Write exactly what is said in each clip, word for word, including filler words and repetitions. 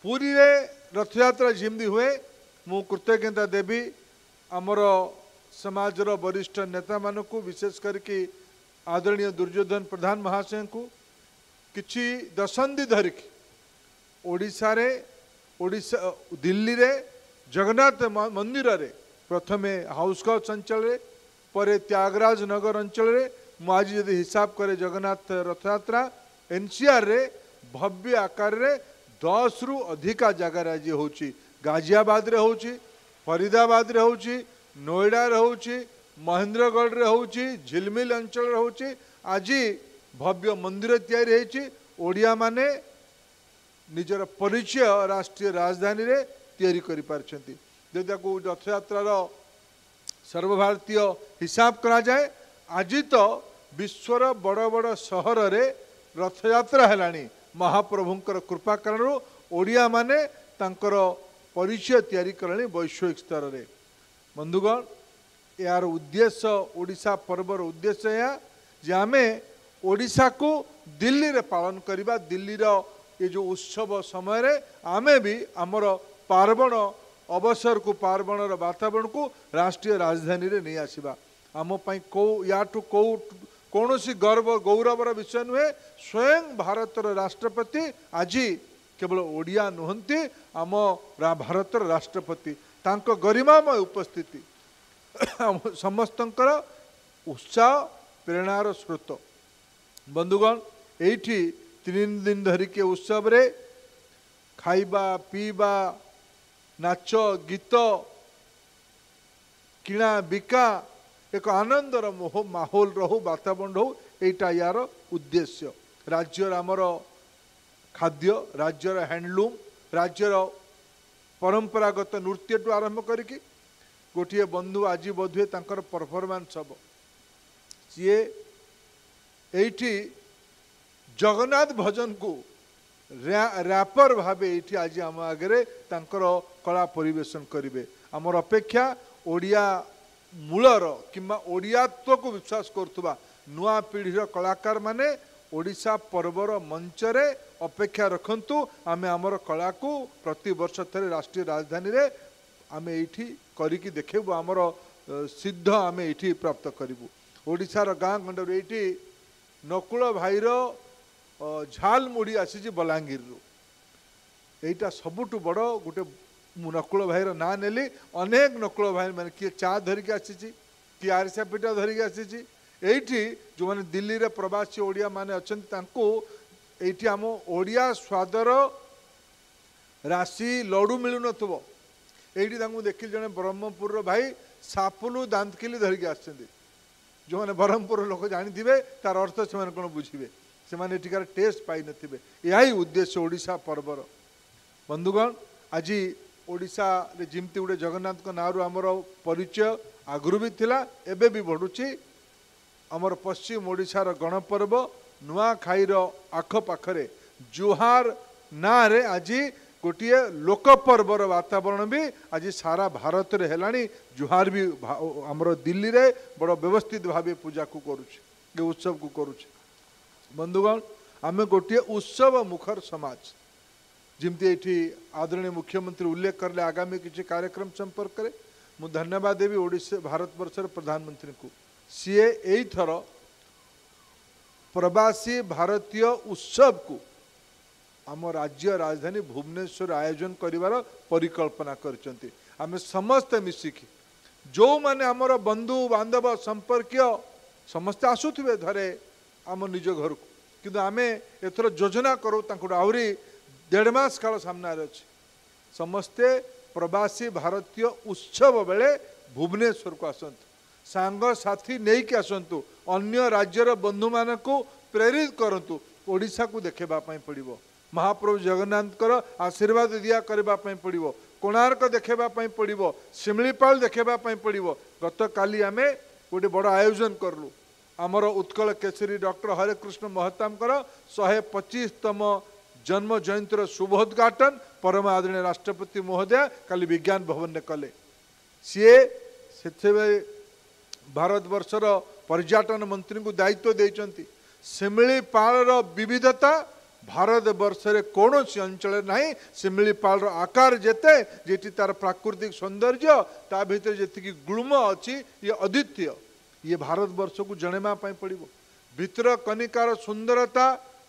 पुरी रे रथयात्रा जिमती हुए मु कृतज्ञता देवी आमर समाजर वरिष्ठ नेता मानक विशेष करके आदरणीय दुर्योधन प्रधान महाशय को किछि दशंधि धरिकी ओडिशा रे ओडिशा दिल्ली रे जगन्नाथ मंदिर रे प्रथमे हाउसकोच अंचल रे परे त्यागराज नगर अंचल रे मुझे यदि हिसाब करे जगन्नाथ रथयात्रा एनसीआर रे भव्य आकार रे दस रु अधिका जगार आज होची गाजियाबाद रे होची फरीदाबाद रे होची नोएडा रे होची महेंद्रगढ़ रे होची झिलमिल अंचल रे होची आज भव्य मंदिर तैयारी हेची ओडिया माने निजर परिचय राष्ट्रीय राजधानी रे तैयारी करि पारछंती जदि को रथयात्रार सर्वभारतीय हिसाब करा जाए आज तो विश्वर बड़ बड़ सहर रे रथयात्रा हेलानी महाप्रभुंकर कृपा कारण ओडिया माने तांकर परिचय तैयारी करले वैश्विक स्तर रे बंधुगण यार उद्देश्य ओडिशा पर्वर उद्देश्य या जे आमे ओडिशा को दिल्ली रे पालन करिबा दिल्ली रो ये जो उत्सव समय रे आमे भी आमर पार्वण अवसर को पार्वण वातावरण को राष्ट्रीय राजधानी रे नहीं आसीबा आम पई को याठू को कौनसी गर्व गौरवर विषय नुहे स्वयं भारतर राष्ट्रपति आज केवल ओडिया नुहंती आम भारतर राष्ट्रपति तांको गरिमामय उपस्थिति समस्तंकर उत्साह प्रेरणार स्रोत बंधुगण एठी तीन दिन धरिके उत्सव रे खाइबा पीबा नाच गीत किणा बिका एक आनंदर मोह माहौल रहू वातावरण रहू एटा यार उद्देश्य राज्यर आमर खाद्य राज्यर हैंडलूम राज्यर परंपरागत नृत्य टू आरंभ करिकी गोटे बंधु आज बोधे तांकर परफॉर्मेंस हम सीए एठी जगन्नाथ भजन को रैपर भावे एठी आज आम आगे तांकर कला परिवेशन करिवे आमर अपेक्षा ओडिया मूलर किंबा ओडियात्व को विश्वास करुवा नुआ पीढ़ीर कलाकार माने ओडिशा पर्वर मंच रे अपेक्षा रखंतु आमे आमर कला को प्रति वर्ष थरे राष्ट्रीय राजधानी रे आमे एठी करिकी देखेबु आमर सिद्ध आमे एठी प्राप्त करिबु ओडिशार गाँ गंडर एठी नकुल भाईर झाल मुड़ी आसी बलांगीर रु एटा सबुठु बड़ गोटे नकुल भाईर ना नेली अनेक नकुल भाई मैंने किए चा धरिकी आसी किए आरिसा पिठा धरिकी आसी एठी जो मैंने दिल्ली रे प्रवासी ओडिया माने अछंती तांको एठी आम ओडिया स्वादर राशि लडू मिलु नथबो एठी तांको देखिल जने ब्रह्मपुर भाई सापुलु दांतकिली धरिकी आछंती जो मैंने ब्रह्मपुर लोक जानिथिबे तार अर्थ से माने कोन बुझिबे से माने एठिकार टेस्ट पाई नथिबे यही उद्देश्य ओडिशा पर्वर बंधुगण आज ओडिशा रे जिमती गुटे जगन्नाथ को नारु आमर परिचय आगुरी भी थिला एबे भी बढ़ुची आमर पश्चिम ओडिशार गणपर्व नुआखाईर आखपाखरे जुहार ना रे आज गोटे लोकपर्वर वातावरण भी आज सारा भारत रे हेलानी जुहार भी आमर दिल्ली रे बड़ व्यवस्थित भावे पूजा को करुचे उत्सव को करुचे बंधुगण आमे गोटे उत्सव मुखर समाज जिमती एठी आदरणीय मुख्यमंत्री उल्लेख करले आगामी किसी कार्यक्रम संपर्क में मु धन्यवाद देवी ओडिशा भारत वर्षर प्रधानमंत्री को सीए एई थर प्रवासी भारतीय उत्सव को आम राज्य राजधानी भुवनेश्वर आयोजन करिवार परिकल्पना करचंती आमे समस्त मिसिकी जो माने आमर बंधु बांधव संपर्कीय समस्त आसुथिबे धरे आम निज घर को किंतु आमे एथर योजना करू तांको आहुरी डेढ़ मास काल सामने अच्छे समस्ते प्रवासी भारतीय उत्सव बेले भुवनेश्वर को आसतु सांग साथी नहीं कि आसतु अन्य राज्यर बंधु मान को प्रेरित करंतु ओडिशा को देखेबा पई पड़िबो महाप्रभु जगन्नाथकर आशीर्वाद दिया करबा पई पड़िबो कोणार्क देखेबा पई पड़िबो शिमलीपाल देखेबा पई पड़िबो गत काली आमे गोटे बड़ आयोजन करलु आमर उत्कल केसरी डॉक्टर हरेकृष्ण महतामकर शहे पच्चीसतम जन्म जयंतीर शुभोद्घाटन परम आदरणीय राष्ट्रपति महोदय काली विज्ञान भवन ने कले सीए से भारत वर्षर पर्यटन मंत्री को दायित्व देइचंती शिमिलीपाल विविधता भारत वर्ष रे कौन सी अंचल नहीं शिमिलीपाल आकार जेते जेटी तार प्राकृतिक सौंदर्य ता भीतर जी गुल्म अच्छी ये अद्वितीय ये भारत वर्ष को जणेमा पड़ो भितर कनिकार सुंदरता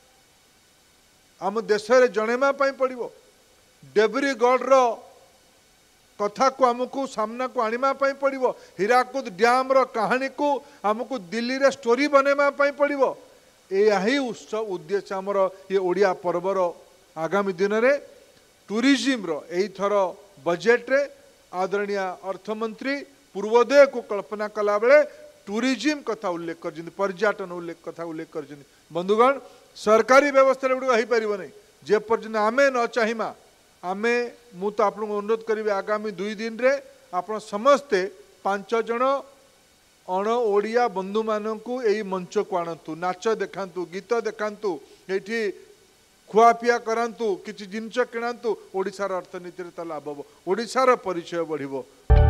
आम देश में जणेमा पड़ो डेब्रीगढ़ कथा को आमको सामना को आनिमा पड़ो हीराकुद डैम रो कहानी को आमको दिल्ली रे स्टोरी बनेमा पड़ो यही उत्सव उद्देश्य आमर ये ओडिया पर्वर आगामी दिन में टूरिज्म रो यही थर बजेट रे आदरणीय अर्थमंत्री पूर्वोदय को कल्पना कला बेले टूरिज्म कथा उल्लेख कर पर्यटन उल्लेख कथा उल्लेख कर बंधुगण सरकारी व्यवस्था गुड़ हो नहीं जे पर्यटन आमे न चाहिमा आमे मु तो आप अनुरोध करी आगामी दुई दिन रे आप समस्ते पांच जन अण ओडिया बंधु मानू यही मंच को आणतु नाच देखातु गीत देखातु ये खुआपिया करातु किसी जिनस किणातु ओडिशार अर्थनीति तो लाभ हम ओडिशार परिचय बढ़िबो।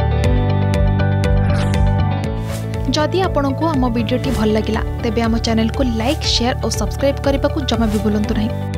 जदि आपंक आम भिडी भल लगा तेब आम चैनल को लाइक शेयर और सब्सक्राइब करने को जमा भी भूलु नहीं।